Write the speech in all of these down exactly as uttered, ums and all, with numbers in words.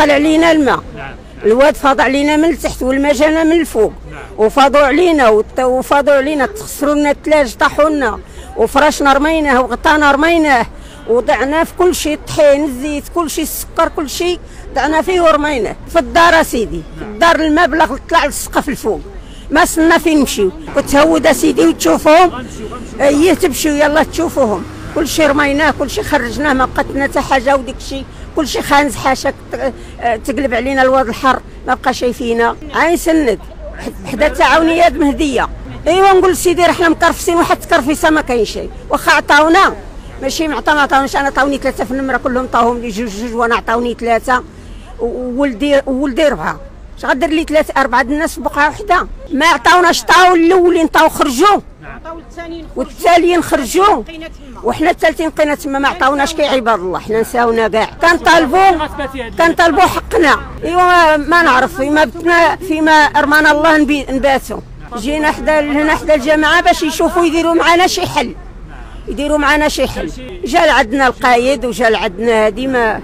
دخل علينا الماء، الواد فاض علينا من التحت والماء جانا من الفوق، وفاضوا علينا وفاضوا علينا تخسروا لنا الثلاج، طاحوا لنا وفراشنا رميناه وغطانا رميناه وضعنا في كل شيء، الطحين الزيت كل شيء السكر كل شيء ضعنا فيه ورميناه. في الدار اسيدي في الدار الماء بلغ طلع للسقف الفوق، ما صلنا فين نمشيو، وتهود اسيدي وتشوفوهم اييه تمشيو يلا تشوفوهم، كل شيء رميناه كل شيء خرجناه ما بقات لنا حتى حاجه، وديك الشيء كل شيء خانز حاشاك تقلب علينا الواد الحر ما بقى شي فينا. عين سند حدا تعاونيات مهديه. ايوا نقول سيدي رحنا مكرفسين وحد تكرفيسه ما كاين شيء، واخا عطاونا ماشي معطى ما عطاوناش، انا عطاوني ثلاثه في النمره كلهم عطاوهم لي جوج جوج وانا عطاوني ثلاثه وولدي وولدي ربعه، اش غدير لي ثلاثه اربعه الناس في بقعه وحده؟ ما عطاوناش، عطاو الاولين عطاو خرجوا والتاليين خرجوا وحنا الثالثين بقينا تما ما عطاوناش. كي عباد الله حنا نساونا كاع، كنطالبوا كنطالبوا حقنا. ايوا ما نعرف فيما بتنا فيما رمانا الله نباتوا، جينا حدا هنا حدا الجماعه باش يشوفوا يديروا معنا شي حل، يديروا معنا شي حل. جا لعندنا القايد وجا لعندنا هادي ما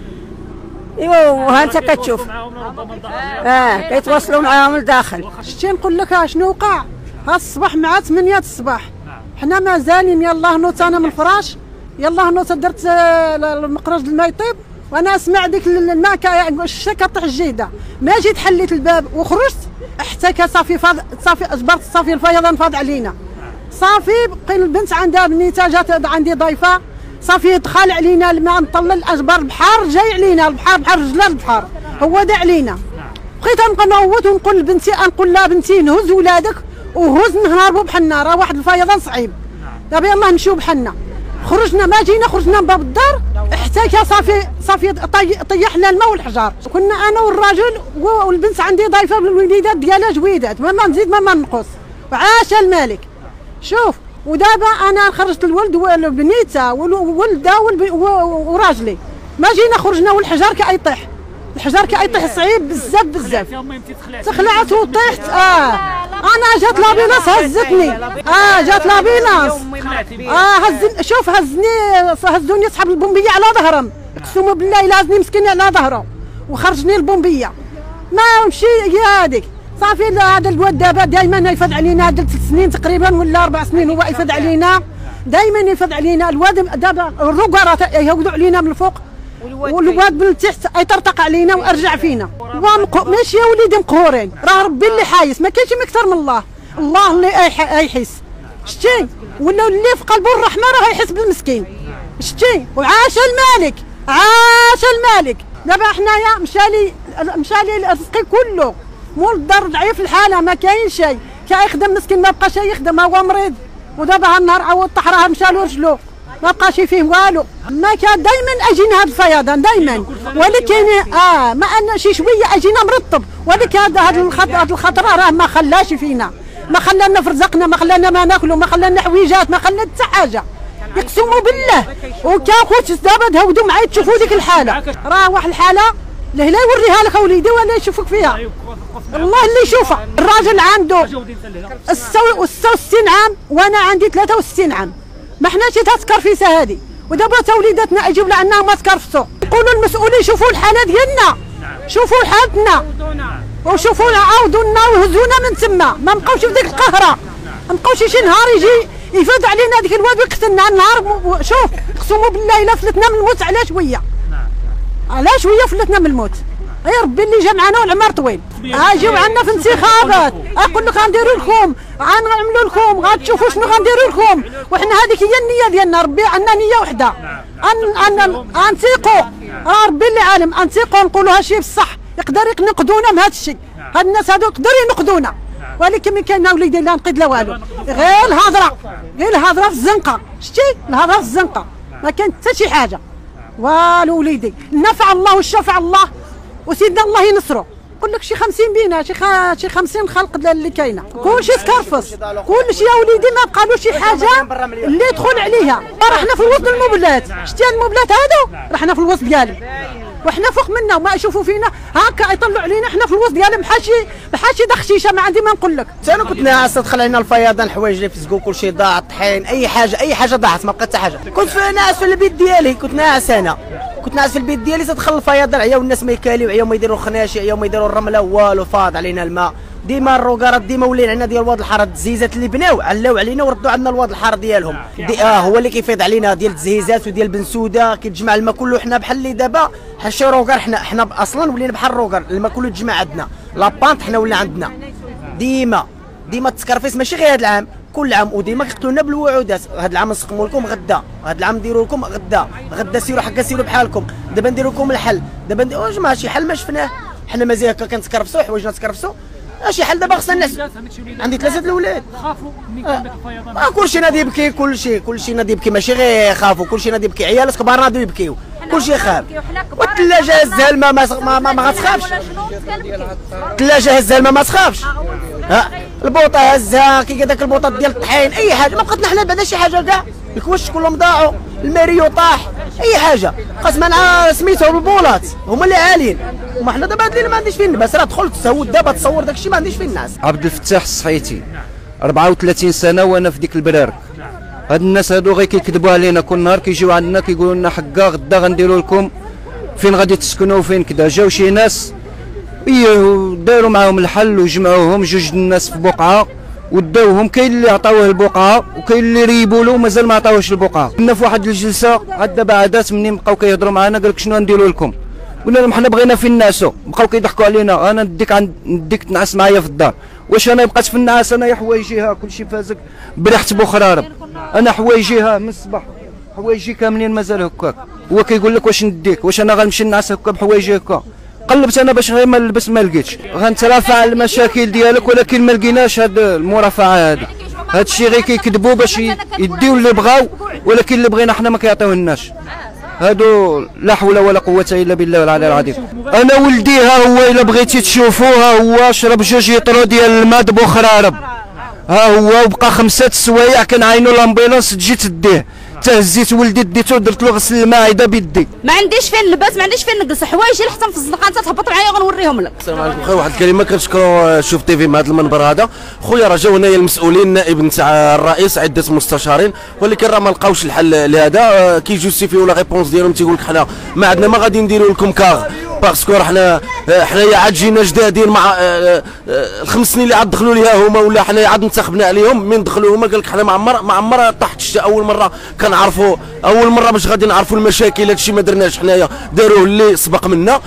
ايوا وها انت كتشوف اه كيتواصلوا معاهم لداخل. شتي نقول لك شنو وقع ها الصباح مع ثمانية الصباح، حنا مازالين يلاه نوض انا من الفراش، يلاه نوض درت المقرج الماء يطيب وانا اسمع ديك الماء الشتا كطيح الجيده، ما جيت حليت الباب وخرجت حتى كصافي فاض صافي اجبرت صافي الفيضان فاض علينا، صافي بقينا البنت عندها بنيتها جات عندي ضيفه، صافي دخل علينا الماء نطلل الاشبار، البحر جاي علينا، البحر بحر رجلان البحر هو دا علينا. بقيت نبقى نوض ونقول لبنتي نقول لها بنتي نهز ولادك وهز نهربوا بحالنا، راه واحد الفيضان صعيب دابا يلاه نمشيو بحالنا. خرجنا ما جينا خرجنا من باب الدار حتى كا صافي صافي طيح لنا الماء والحجار. كنا انا والراجل والبنت عندي ضيفه بالوليدات ديالها جويدات، ما نزيد ما ننقص، وعاش الملك. شوف ودابا انا خرجت الولد وبنيته وولده وراجلي، ما جينا خرجنا والحجار كيطيح، الحجار كيطيح صعيب بزاف بزاف. تخلعت وطيحت اه انا جات لابيلاس هزتني، اه جات لابيلاس اه هز شوف هزني هزوني اصحاب البومبيه على ظهرهم، اقسم بالله لازني مسكيني على ظهره وخرجني البومبيه ما مشي هي هذيك. صافي هذا الواد دابا دائما يفد علينا، هذا ثلاث سنين تقريبا ولا اربع سنين هو يفد علينا، دائما يفد علينا. الواد دابا الرقاره يهودوا علينا من الفوق والواد من التحت يطرطق علينا وارجع فينا. ماشي يا وليدي مقهورين، راه ربي اللي حايس، ما كاينش اكثر من الله، الله اللي يحس. شتي ولا اللي في قلبه الرحمه راه يحس بالمسكين. شتي وعاش الملك، عاش الملك. دابا حنايا مشالي مشالي رزقي كله، مول الدار ضعيف الحاله ما كاين شيء، كيخدم مسكين ما بقاش يخدم، هو مريض ودابا هالنهار عاود طاح راه مشى له رجلو ما بقاش فيه والو. ما كان دائما اجينا هذا الفيضان دائما، ولكن اه ما ان شي شويه اجينا مرطب، ولكن هذا هذا الخطره راه ما خلاش فينا، ما خلانا في رزقنا، ما خلانا ما ناكلوا، ما خلانا حويجات، ما خلانا حتى حاجه، يقسموا بالله. وكا خوت دابا تهودوا معايا تشوفوا ديك الحاله، راه واحد الحاله لا لا يوريها لك اوليدي ولا يشوفك فيها، الله اللي يشوفها. الراجل عنده ستة وستين عام وانا عندي ثلاثة وستين عام، ما حناش تتكرفيسه هذه، ودابا تا وليداتنا يجيو لعنا ما تكرفسوا. نقولوا المسؤولين شوفوا الحاله ديالنا، شوفوا حالتنا وشوفوا عاودونا وهزونا من تما، ما نبقاوش في ديك القهره، ما نبقاوش شي نهار يجي يفوت علينا ديك الواد ويقتلنا. النهار شوف اقسموا بالله الا فلتنا من الموت على شويه، على شويه فلتنا من الموت. يا ربي اللي جا معنا والعمر طويل. اجيو عندنا في انتخابات اقول لك غنديروا لكم غنعملوا لكم غتشوفوا شنو غنديروا لكم، وحنا هذيك هي النيه ديالنا، ربي عندنا نيه وحده، انتيقوا ربي اللي عالم، انتيقوا نقولوا هادشي بصح، يقدر ينقذونا من هذا الشيء، هاد الناس هادو يقدروا ينقذونا، ولكن ما كاين وليدي لا نقيد لا والو، غير الهضره غير الهضره في الزنقه. شتي الهضره في الزنقه ما كاين حتى شي حاجه والو. وليدي نفع الله والشفع الله وسيدنا الله ينصرو. نقول لك شي خمسين بينا شي خا... شي خمسين خلق اللي كاينه، كلشي تكرفص، كلشي يا وليدي ما بقالو شي حاجه اللي يدخل عليها. راه حنا في وسط المبلات، شتي المبلات هادو راه حنا في الوسط ديالهم، وحنا فوق منا وما يشوفوا فينا هكا يطلعوا علينا، حنا في الوسط ديالهم بحال شي بحال شي دخشيشه ما عندي ما نقول لك. انا كنت ناعس دخل علينا الفيضان، حوايج اللي فسقوا كلشي ضاع، طحين اي حاجه اي حاجه ضاعت ما بقات حتى حاجه. كنت في ناعس في البيت ديالي، كنت ناعس انا كنت ناعس في البيت ديالي تدخل الفيضان عياو الناس ما يكاليو عياو ما يديروا الخناشي عياو ما يديروا الرمله والو فاض علينا الماء ديما الروكارات ديما ولين عندنا ديال الواد الحاره التزهيزات اللي بناو علاو علينا وردوا عندنا الواد الحاره ديالهم دي اه هو اللي كيفيض علينا ديال التزهيزات وديال بنسوده كيتجمع الماء كله حنا بحال اللي دابا بحال شي روكار حنا حنا اصلا ولينا بحال الروكار الماء كله تجمع عندنا لابانط حنا ولا عندنا ديما ديما التسكرفيس ماشي غير هذا العام كل عام وديما كيقتلونا بالوعودات هذا العام نسقموا لكم غدا هذا العام نديروا لكم غدا غدا سيروا حكا سيروا بحالكم دابا نديروا لكم الحل دابا نديروا واش ما شي حل ما شفناه حنا مازال هكا كنتكرفسوا حوايجنا تكرفسوا شي حل دابا خصنا الناس عندي ثلاثه الاولاد خافوا ملي كان داك الفيضان آه كلشي نادي يبكي كلشي كلشي نادي يبكي ماشي غير يخافوا كلشي نادي يبكي عيالات كبار نادي يبكيو كلشي خاف والثلاجه هزها الماء ما ما, ما غتخافش الثلاجه هزها الماء ما تخافش ها البوطه هزها كي داك البوطه ديال الطحين اي حاجه ما بقاتنا حنا بعدا شي حاجه كاع الكوش كلهم ضاعوا الماريو طاح اي حاجه قسما على سميتهم البولات هما اللي عاليين وما حنا دابا هاد الليل ما عنديش فين نبس راه دخلت تسود دابا تصور داك الشيء ما عنديش فين الناس عبد الفتاح الصحيتي أربعة وثلاثين سنه وانا في ديك البرارك هاد الناس هادو غير كيكذبوا علينا كل نهار كيجيو عندنا كيقولوا لنا حكا غدا غنديروا لكم فين غادي تسكنوا وفين كذا جاو شي ناس اييه داروا معاهم الحل وجمعوهم جوج الناس في بقعه وداوهم كاين اللي عطاوه البقعه وكاين اللي ريبوا له ومازال ما عطاوهش البقعه كنا في واحد الجلسه عاد دابا عادات منين بقاو كيهضروا معنا قال لك شنو نديروا لكم قلنا لهم حنا بغينا فين نعسوا بقاو كيضحكوا علينا انا نديك عند نديك تنعس معايا في الدار واش انا بقيت في النعاس انا يا حوايجي ها كلشي فازك بريحه بوخرارب انا حوايجي ها من الصباح حوايجي كاملين مازال هكاك هو كيقول لك واش نديك واش انا غنمشي نعس هكا بحوايجي هكا قلبت انا باش غير ما نلبس ما لقيتش غنترافع على المشاكل ديالك ولكن ما لقيناش هاد المرافعه هذه هاد الشيء غير كيكذبوا باش يديو اللي بغاو ولكن اللي بغينا حنا ما كيعطيوهناش هادو لا حول ولا قوه الا بالله العلي العظيم انا ولدي ها هو الا بغيتي تشوفوه ها هو شرب جوج يطرو ديال الماء بوخرارب ها هو وبقى خمسه سوايع كنعاينوا لامبيلونس تجي تديه تهزيت ولدي ديتو درت له غسل الماعده بيدي ما عنديش فين نلبس ما عنديش فين نجلس حوايجي لحتى في الزنقه انت تهبط معايا غنوريهم لك. السلام عليكم خويا واحد الكلمه كنشكروا شوف تيفي من هذا المنبر هذا خويا راه جاو هنايا المسؤولين نائب نتاع الرئيس عده مستشارين ولكن راه ما لقاوش الحل لهذا كيجوستيفيو لا ريبونس ديالهم تيقول لك حنا ما عندنا ما غادي نديروا لكم كاغ باسكو راه حنا حنايا عاد جينا جدادين مع الخمس سنين اللي عاد دخلوا ليها هما ولا حنايا عاد انتخبنا عليهم من دخلوا هما قال لك حنا ما عمر ما عمر طاحت الشتا اول مره كنعرفوا اول مره باش غادي نعرفوا المشاكل هادشي ما درناش حنايا داروه اللي سبق منا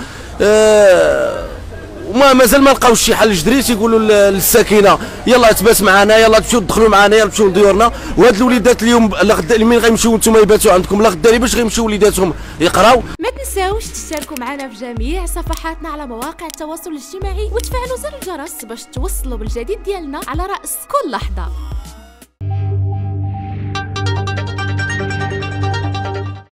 أه وما مازال ما لقاوش شي حل جدري تيقولوا للساكنه يلا تبات معنا يلا تمشيو تدخلوا معنا يلا تمشيو لديورنا وهاد الوليدات اليوم لا غدا مين غيمشيو نتوما يباتوا عندكم لا غدا باش غيمشيو وليداتهم يقراو. ما تنساوش تشتركوا معنا في جميع صفحاتنا على مواقع التواصل الاجتماعي وتفعلوا زر الجرس باش توصلوا بالجديد ديالنا على رأس كل لحظه.